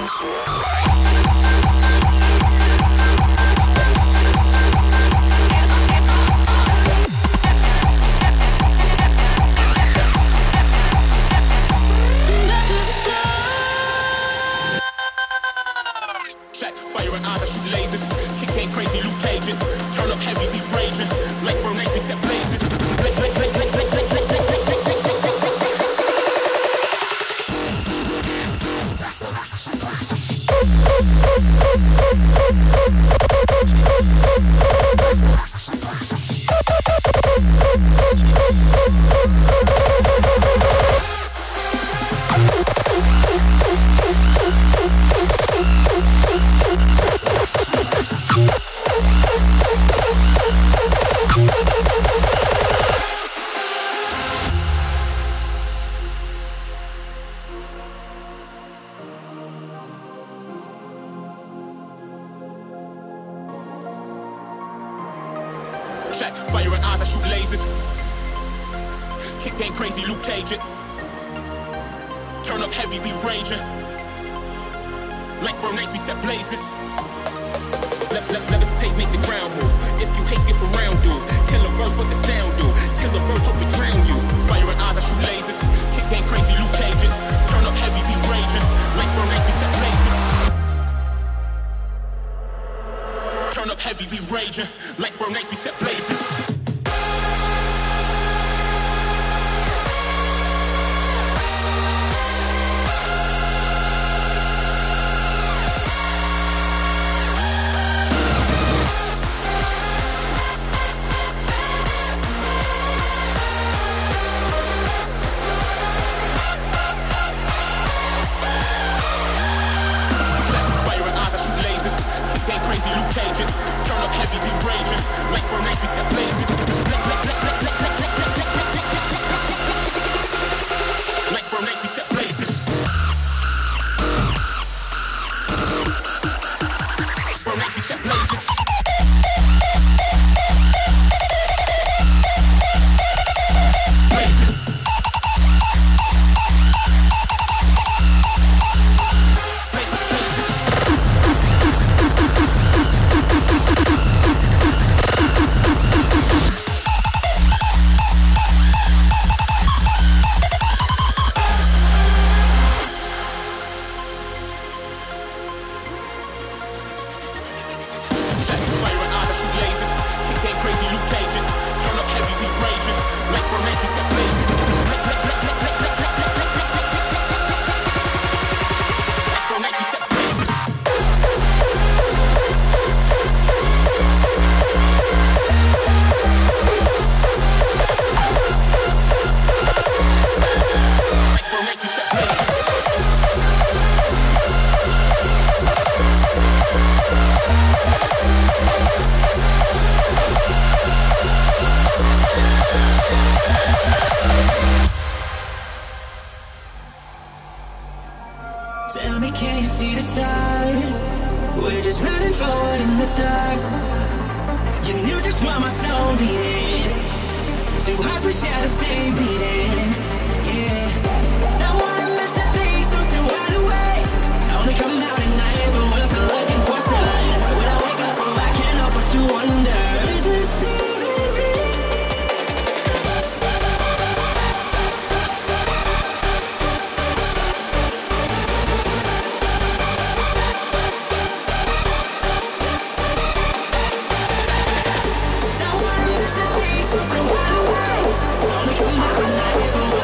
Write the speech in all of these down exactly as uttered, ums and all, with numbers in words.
Check, fire and eyes, I shoot lasers. Kick game crazy, Luke Cage it. Turn up heavy, we raging. Lights burn nights, we set blazes. Let, let, levitate, make the ground move. If you hate, get around, dude. Kill a verse, what the sound do? Kill a verse, hope it drown you. Fire and eyes, I shoot lasers. Kick game crazy, Luke Cage it. Turn up heavy, we raging. Lights burn nights, we set blazes. Turn up heavy, we raging. Lights burn nights, we set blazes. Turn up heavy, we raging. Lights burn nights, we set blazes. Lights burn nights, we set blazes. Lights burn nights, we set blazes. Tell me, can you see the stars? We're just running forward in the dark. You knew just what my soul needed. Two hearts we share the same beating. Yeah. Don't wanna miss a thing, so still wide awake. Only come out at night, but we're still looking for sun. When I wake up, I can't help but to wonder, is this saving me? So wide awake, only come out at night.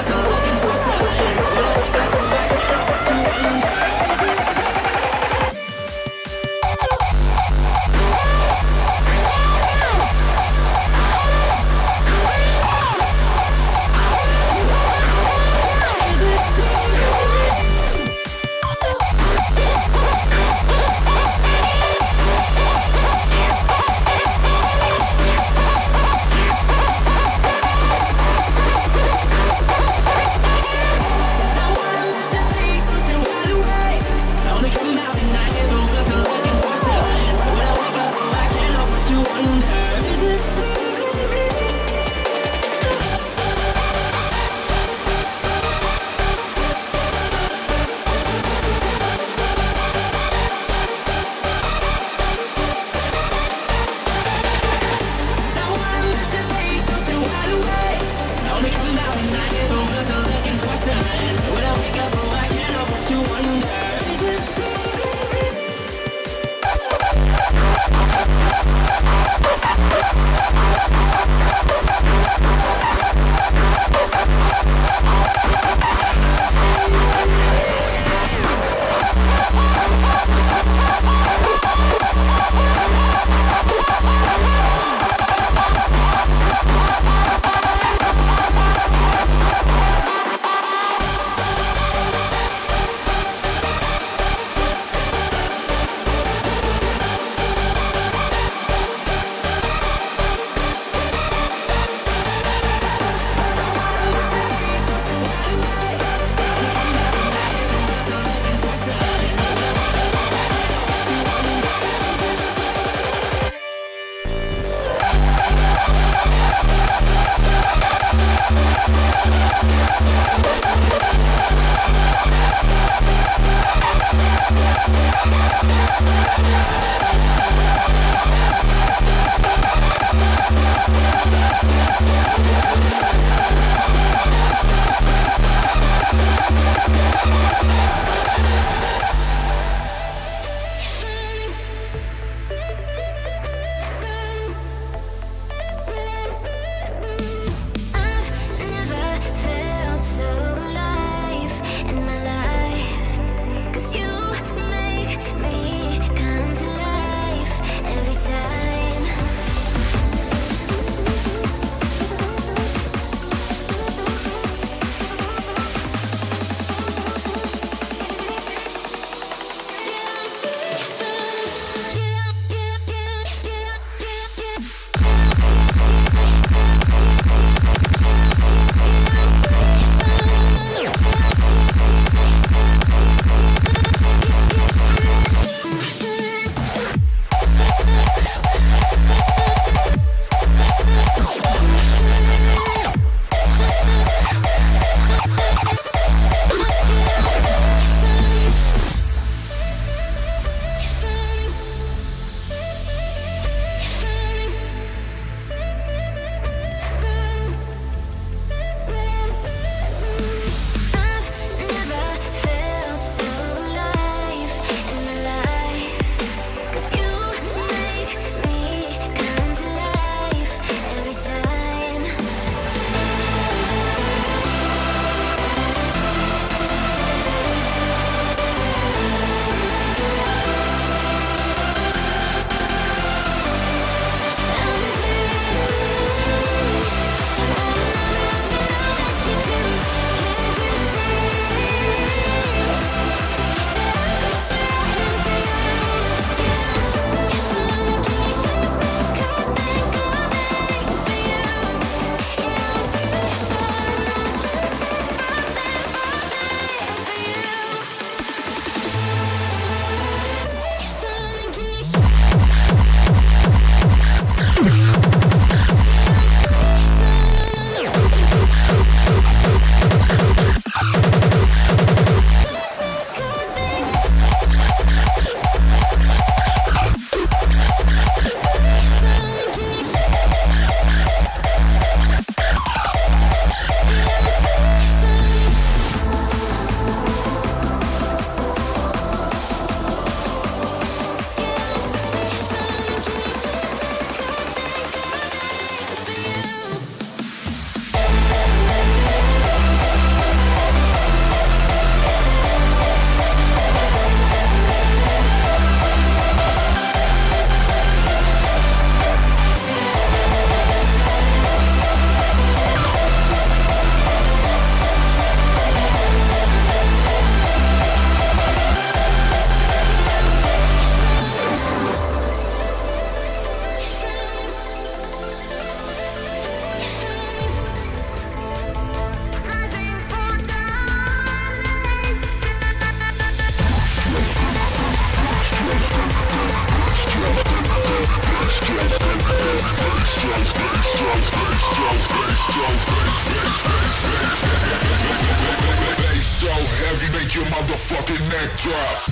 your motherfucking neck drop.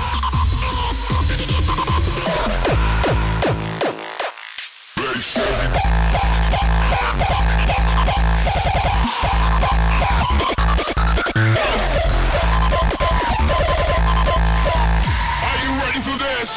Bass heavy. Are you ready for this?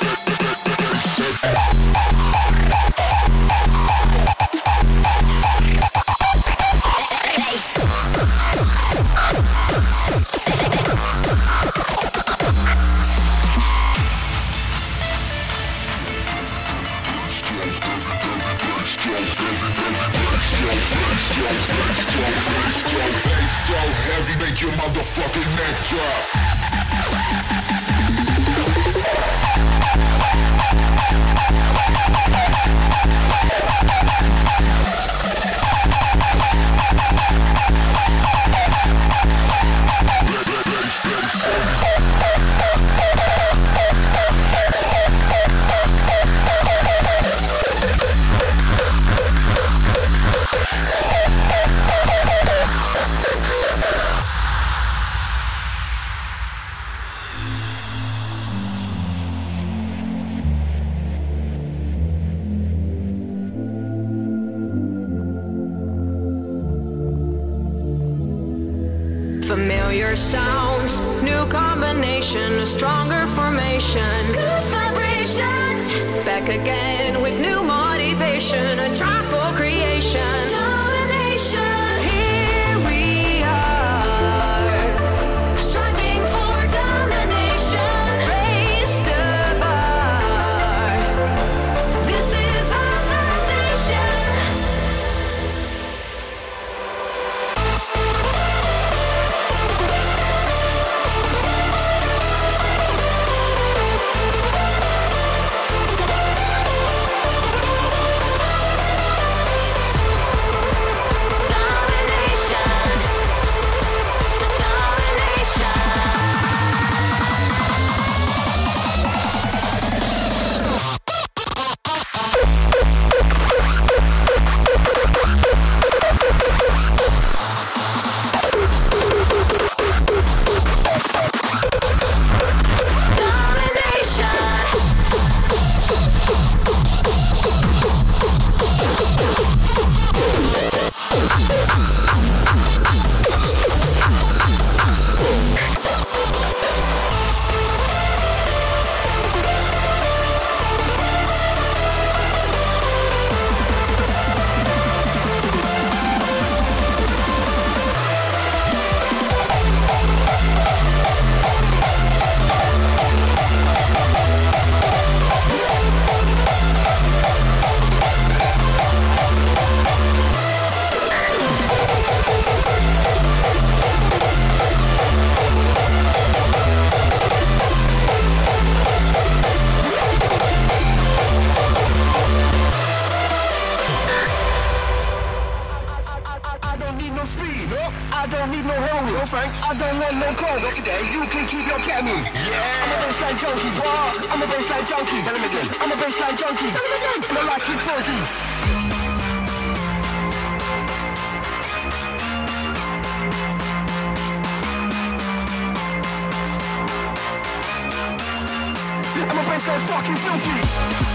Familiar sounds, new combination, a stronger formation. Good vibrations. Back again with new motivation, a drive for creation. Domination. Here we are, striving for domination. Raise the bar. This is our foundation. I don't need no hurry. No thanks. I don't want no cold. Not today. You can keep your ketamine. Yeah. I'm a baseline junkie. What? I'm a baseline junkie. Tell him again. I'm a baseline junkie. Tell him again. And I like it funky. I'm a baseline fucking filthy.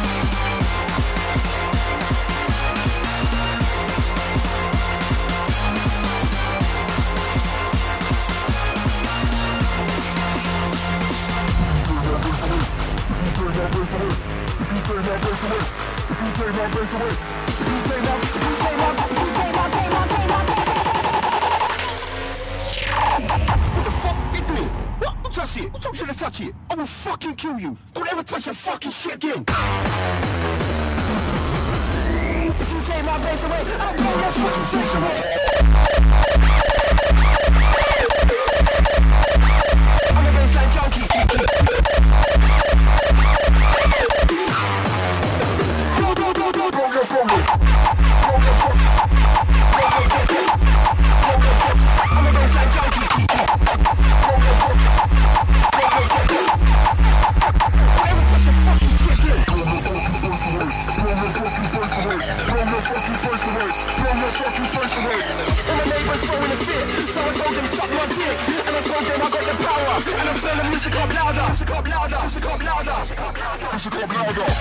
What the fuck you doing? What? Don't touch it. Who told you to touch it? I will fucking kill you. Don't ever touch that fucking shit again. If you take my face away, I'll blow your fucking face away. I'm a baseline junkie. Music up louder, music up louder, music up louder, music up louder, music up louder.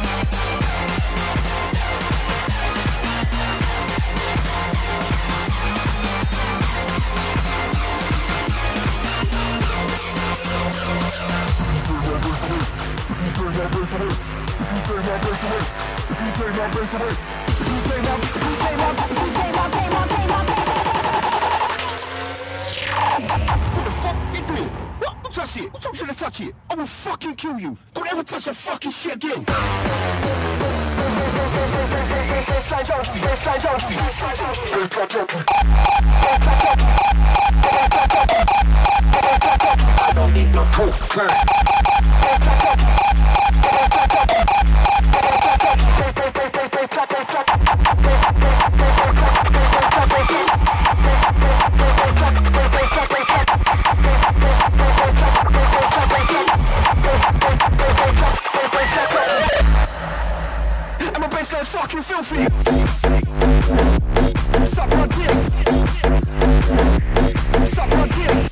What the fuck you doing? What? Touch it. Who told you to touch it? I will fucking kill you. Don't ever touch that fucking shit again. Baseline junkie, baseline junkie, baseline junkie, baseline junkie. I don't need no coke. I'm a baseline fucking filthy. Suck my dick. Suck my dick.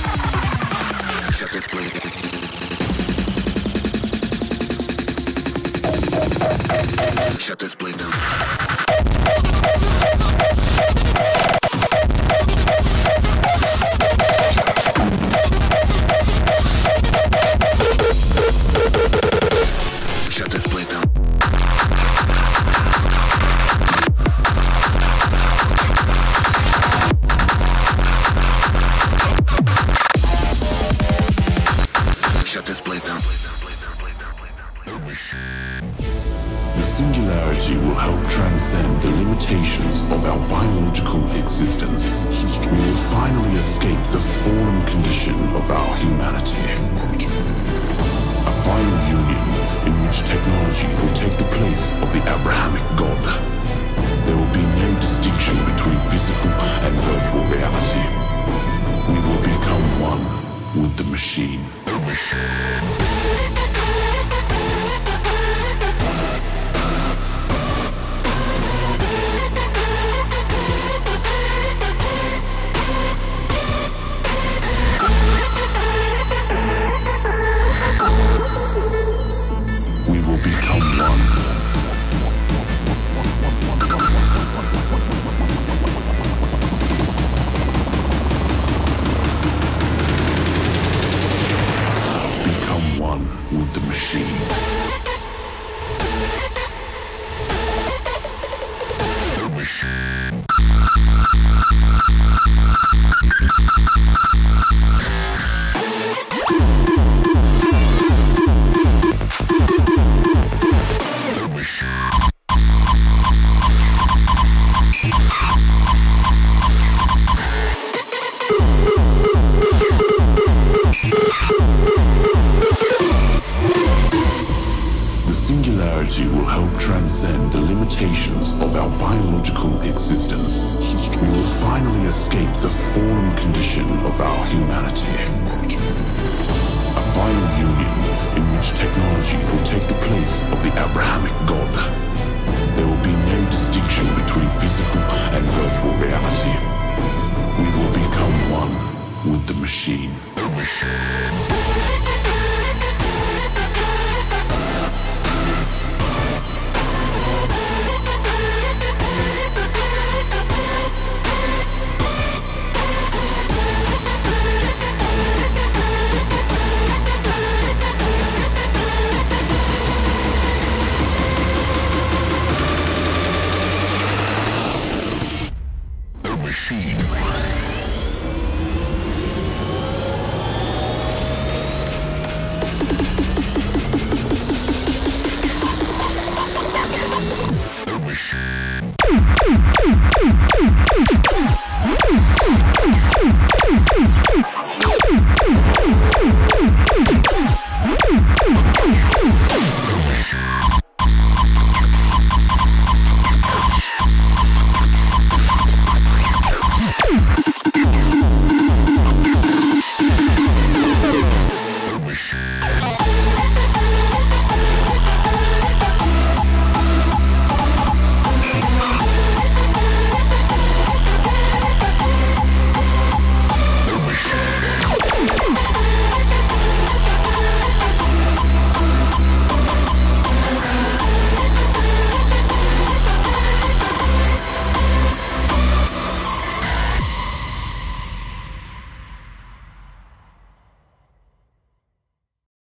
Shut this place. Shut this place down. Shut this place down. Shut this place down. The singularity will help transcend the limitations of our biological existence. We will finally escape the fallen condition of our humanity. A final union in which technology will take the place of the Abrahamic God. There will be no distinction between physical and virtual reality. We will become one with the machine. The machine. With the machine. The machine. The machine. Singularity will help transcend the limitations of our biological existence. We will finally escape the fallen condition of our humanity. A final union in which technology will take the place of the Abrahamic God. There will be no distinction between physical and virtual reality. We will become one with the machine. The machine.